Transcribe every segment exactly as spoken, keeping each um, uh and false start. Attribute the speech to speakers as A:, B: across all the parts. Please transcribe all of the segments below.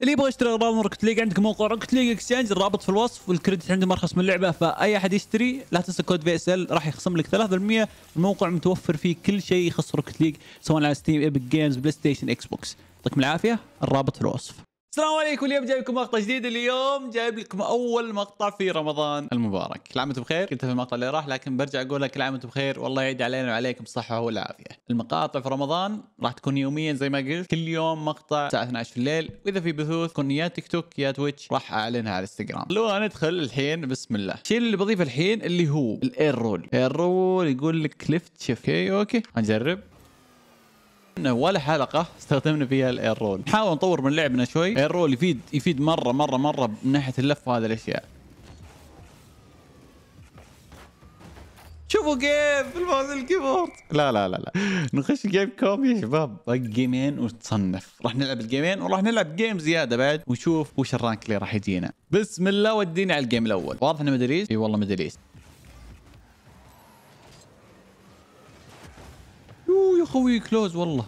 A: اللي يبغى يشتري اغراض من روكت ليج عندك موقع روكت ليج اكسشينج، الرابط في الوصف، والكريدت عنده مرخص من اللعبه، فاي احد يشتري لا تنسى كود في اس ال راح يخصم لك ثلاثة بالمئة. الموقع متوفر فيه كل شيء يخص روكت ليج سواء على ستيم، ايبك جيمز، بلاي ستيشن، اكس بوكس. يعطيكم العافيه، الرابط في الوصف. السلام عليكم، اليوم جايب لكم مقطع جديد. اليوم جايب لكم اول مقطع في رمضان المبارك. كل عام وانتم بخير، قلتها في المقطع اللي راح لكن برجع اقول لك كل عام وانتم بخير، والله يعيد علينا وعليكم الصحه والعافيه. المقاطع في رمضان راح تكون يوميا زي ما قلت، كل يوم مقطع الساعه اثنعش في الليل، واذا في بثوث تكون يا تيك توك يا تويتش راح اعلنها على انستغرام. لو ندخل الحين بسم الله. الشيء اللي بضيفه الحين اللي هو الاير رول. الاير رول يقول لك ليفت شيفت. اوكي اوكي هنجرب. ولا حلقه استخدمنا فيها الاير رول. نحاول نطور من لعبنا شوي. الاير رول يفيد يفيد مره مره مره من ناحيه اللف وهذه الاشياء. شوفوا كيف الفوز الكيبورد. لا لا لا لا نخش جيم كوم يا شباب، جيمين وتصنف. راح نلعب الجيمين وراح نلعب جيم زياده بعد ونشوف وش الرانك اللي راح يجينا. بسم الله ودينا على الجيم الاول. واضح انه مدريس. اي والله مدريس. يو يا خوي كلوز والله.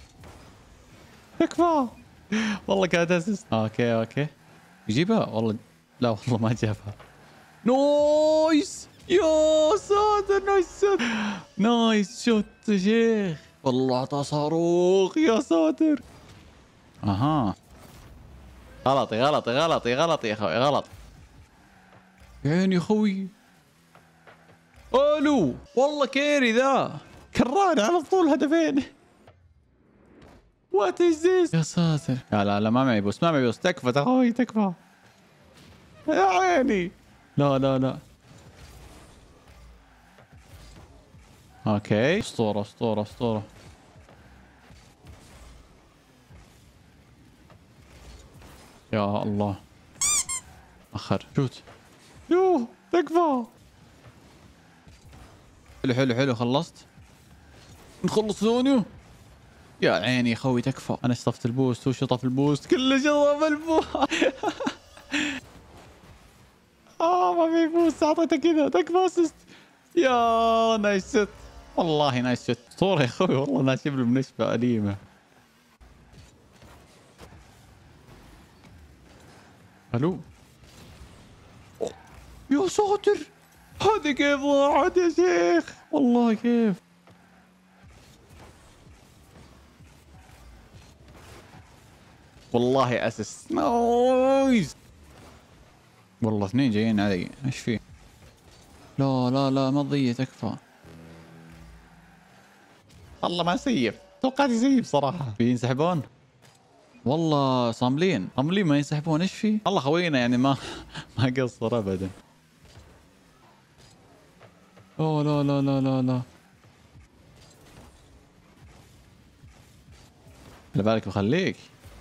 A: تكفى والله كانت اسيست. اوكي اوكي يجيبها والله. لا والله ما جابها. نايس يا ساتر. نايس شوت. نايس شوت يا شيخ. والله اعطى صاروخ يا ساتر. اها غلطي غلطي غلطي غلطي يا اخوي غلط. يا عيني يا خوي. الو والله كيري ذا كران على طول هدفين. وات از ذيس يا ساتر. لا لا لا ما معي بوس ما معي بوس. تكفى اخوي تكفى يا عيني. لا لا لا. اوكي اسطوره اسطوره اسطوره. يا الله اخر شوت. يوه تكفى. حلو حلو حلو خلصت. نخلص ثانيه. يا عيني يا خوي تكفى. انا شطفت البوست وشطف البوست كله شطف البوست. اه ما في بوست اعطيته كذا. تكفى اسيست. يا نايس شوت والله نايس شوت. اسطوره يا خوي والله ناشف له بنشفه أليمة. الو يا ساتر. هذه كيف ضاعت يا شيخ والله كيف. والله اسيست. نايس والله اثنين جايين علي. ايش فيه؟ لا لا لا ما تضيع تكفى. والله ما سيف. توقعت يسيف صراحه. بينسحبون والله. صاملين صاملين ما ينسحبون. ايش فيه؟ الله خوينا يعني ما ما قصر ابدا. اوه لا لا لا لا لا. خلي بالك بخليك.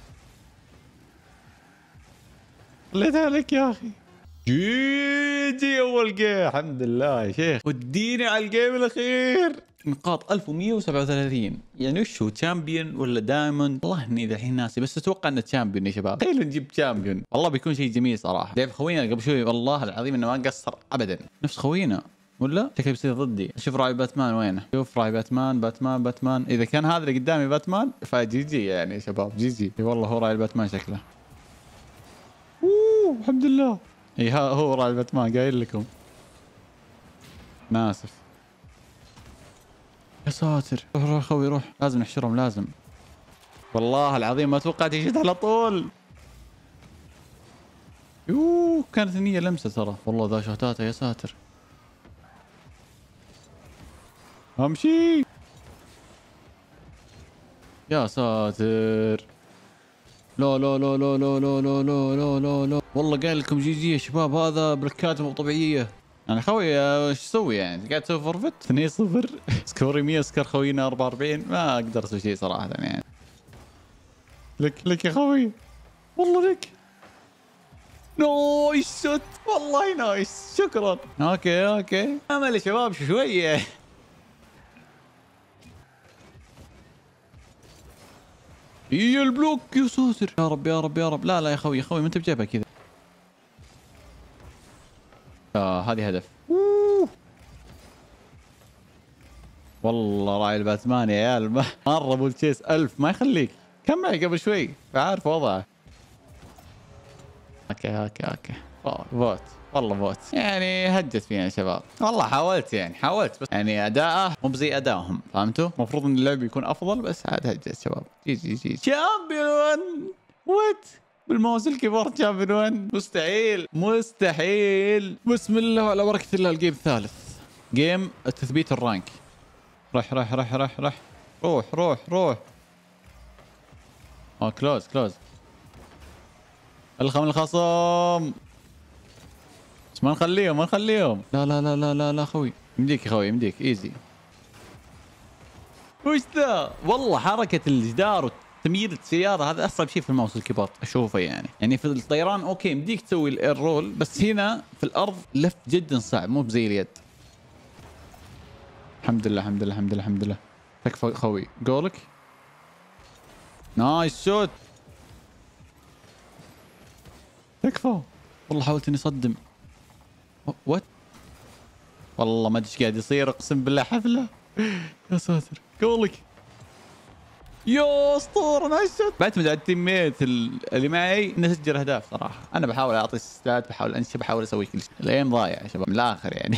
A: خليتها لك يا اخي. جي جي اول جيم الحمد لله يا شيخ. وديني على الجيم الاخير. نقاط ألف ومئة وسبعة وثلاثين. يعني وش هو تشامبيون ولا دايموند؟ والله اني ذا الحين ناسي بس اتوقع انه تشامبيون يا شباب. تخيلوا نجيب تشامبيون والله بيكون شيء جميل صراحه. لعب خوينا قبل شوي والله العظيم انه ما قصر ابدا. نفس خوينا ولا شكله بيصير ضدي. شوف راعي باتمان وينه. شوف راعي باتمان باتمان باتمان. اذا كان هذا اللي قدامي باتمان فجي جي يعني يا شباب. جي جي والله هو راعي باتمان شكله. اوه الحمد لله. اي هو راعي باتمان قايل لكم. ناسف يا ساتر. روح روح خوي روح. لازم نحشرهم لازم. والله العظيم ما توقعت يجي على طول. يوه كانت النية لمسة ترى. والله ذا شوتاته يا ساتر. امشي يا ساتر. لا لا لا لا لا لا لا لا لا لا لا. والله قايل لكم جي جي يا شباب. هذا بركات مو طبيعية. انا خوي ايش اسوي يعني؟ قاعد تسوي فورفت اثنين صفر. سكوري مئة سكور خوينا أربعة وأربعين. ما اقدر اسوي شيء صراحه يعني. لك لك يا خوي والله لك. نايس شوت والله نايس. شكرا. اوكي اوكي امل يا شباب شويه. هي البلوك يا ساتر. يا رب يا رب يا رب. لا لا يا خوي يا خوي ما انت بجيبها كذا. آه هذه هدف. أوه. والله راعي الباتمان يا عيال مره بول تشيس ألف ما يخليك. كم معي قبل شوي فعارف وضعه.
B: اوكي اوكي اوكي أوه، فوت والله فوت يعني هجت فينا يا شباب. والله حاولت يعني حاولت بس يعني اداءه مو بزي ادائهم فهمتوا؟ المفروض ان اللعب يكون افضل بس عاد هجت شباب. جي جي جي شامبيون وات بالماوس الكبار شامبيون مستحيل مستحيل. بسم الله على بركة الله. الجيم الثالث جيم تثبيت الرانك. رح رح رح رح رح روح روح روح. اه كلوز كلوز. الخم الخصم بس ما نخليهم ما نخليهم. لا لا لا لا لا لا خوي يمديك يا خوي يمديك ايزي. وش ذا؟ والله حركة الجدار وتمييز السيارة هذا أصعب شيء في الماوس الكبار أشوفه يعني. يعني في الطيران أوكي يمديك تسوي الاير رول بس هنا في الأرض لف جدا صعب مو بزي اليد. الحمد لله الحمد لله الحمد لله الحمد لله. تكفى خوي جولك. نايس شوت. تكفى. والله حاولت اني اصدم. وات والله ما ادري ايش قاعد يصير اقسم بالله حفله. يا ساتر جولك يا اسطوره نايس شوت. بعتمد على التيم ميت اللي معي انه يسجل اهداف صراحه. انا بحاول اعطي اسيستات بحاول انشي بحاول اسوي كل شيء. الايم ضايع يا شباب من الاخر يعني.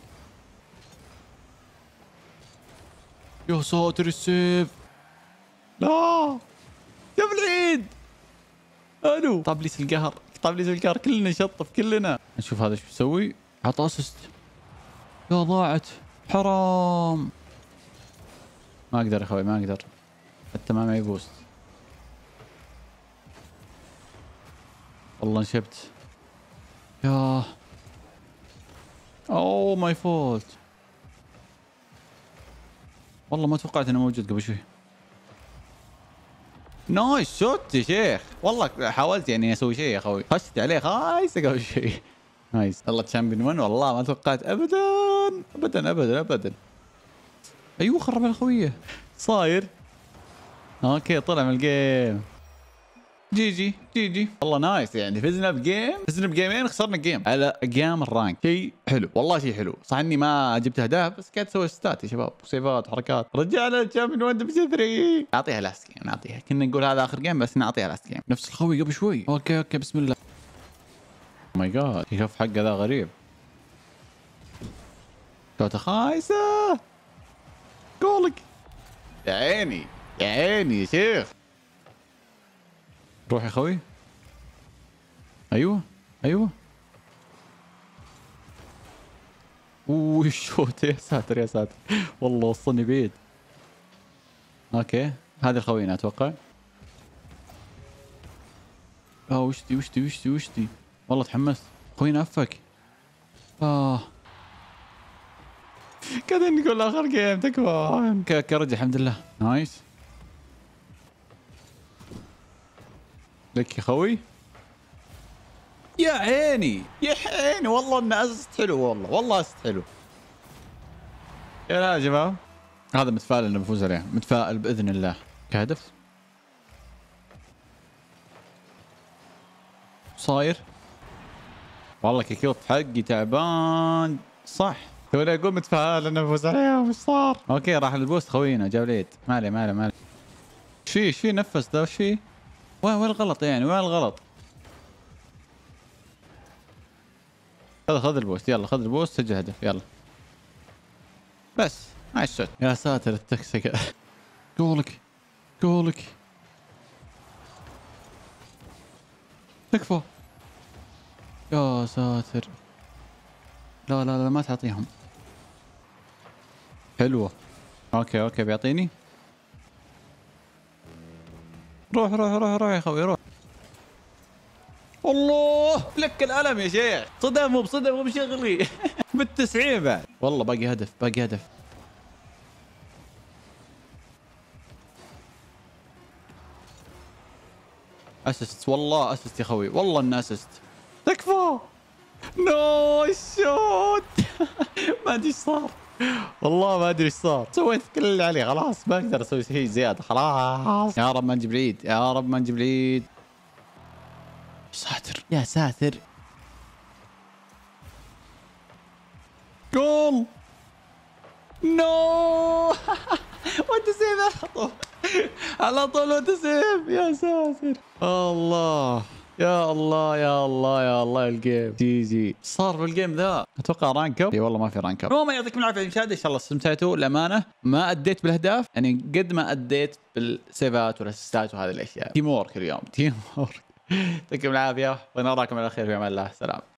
B: يا ساتر السيف. لا يا بالعيد. الو طابليس القهر طابليس القهر كلنا نشطف كلنا. نشوف هذا ايش بيسوي. عطى اسست. يا ضاعت حرام. ما اقدر يا اخوي ما اقدر حتى ما معي بوست. والله انشبت. يا اوه ماي فولت. والله ما توقعت انه موجود قبل شوي. نايس شوت يا شيخ. والله حاولت يعني اسوي شيء يا اخوي. خشت عليه خايسه قبل شيء. نايس. والله تشامبيون ون والله ما توقعت ابدا ابدا ابدا ابدا. ايوه خرب الخويه. صاير اوكي طلع من الجيم. جي جي جي جي. والله نايس يعني فزنا بجيم فزنا بجيمين خسرنا جيم على اقيام الرانك. شيء حلو والله شيء حلو. صح اني ما جبت اهداف بس قاعد اسوي ستات يا شباب سيفات حركات. رجعنا الشامبيون ون بي ثلاثة. اعطيها لاست جيم نعطيها. كنا نقول هذا اخر جيم بس نعطيها لاست جيم. نفس الخوي قبل شوي. اوكي اوكي بسم الله. ماي جاد شوف حقه ذا غريب. شوطه خايسه. جولك يا عيني يا عيني يا شيخ. روح يا خوي. ايوه ايوه. اوه الشوت يا ساتر يا ساتر. والله وصلني بعيد. اوكي هذه الخوينا اتوقع. اه وشتي وشتي وشتي وشتي. والله تحمست. خوينا افك. اه كذا نقول اخر جيم تكفى. كرجع الحمد لله. نايس لك يا خوي. يا عيني يا عيني والله انه اسست حلو والله والله اسست حلو. يا لا يا جماعه هذا متفائل انه بفوز عليه. متفائل باذن الله. كهدف صاير. والله كيكوت حقي تعبان صح. توني اقول متفائل انه بفوز عليه وش صار. اوكي راح البوست خوينا جاب ليد. ما عليه ما عليه ما عليه. ايش فيه ايش فيه نفس ذا وش فيه. وين وين الغلط يعني وين الغلط. خذ خذ البوست يلا خذ البوست سجل هدف يلا بس. نايس شوت. يا ساتر التكسكه. جولك جولك. تكفى. يا ساتر. لا لا لا ما تعطيهم. حلوه. اوكي اوكي بيعطيني. روح روح روح روح يا خوي روح. الله لك الألم يا شيخ. صدم مو بصدم مو بشغلي. بالتسعين بعد. والله باقي هدف باقي هدف. اسست والله اسست يا خوي والله انه اسست. تكفى. نايس شوت. ما ادري ايش صار والله ما ادري ايش صار. سويت كل اللي عليه خلاص ما اقدر اسوي شيء زياده خلاص. يا رب ما نجيب العيد يا رب ما نجيب العيد. ساتر يا ساتر. جول. نو. وانت سيف على طول على طول وانت سيف. يا ساتر الله يا الله يا الله يا الله الجيم جي جي صار بالجيم ذا. اتوقع رانك اب. اي والله ما في رانك اب. المهم يعطيكم العافيه المشاهده، ان شاء الله استمتعتوا. الامانه ما اديت بالاهداف يعني قد ما اديت بالسيفات والاسيستات وهذه الاشياء. تيم وورك اليوم، تيم وورك. يعطيكم العافيه ونراكم على خير في امان الله. سلام.